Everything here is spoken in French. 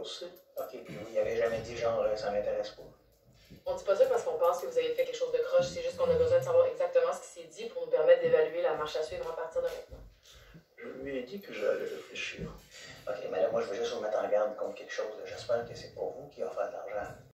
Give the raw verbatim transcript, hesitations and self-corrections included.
chose. OK, puis vous, il avait jamais dit genre, euh, ça m'intéresse pas. On dit pas ça parce qu'on pense que vous avez fait quelque chose de croche, c'est juste qu'on a besoin de savoir exactement ce qui s'est dit pour nous permettre d'évaluer la marche à suivre à partir de maintenant. Je lui ai dit que j'allais réfléchir. OK, mais là, moi, je veux juste vous mettre en garde contre quelque chose. J'espère que c'est pas vous qui offrez de l'argent.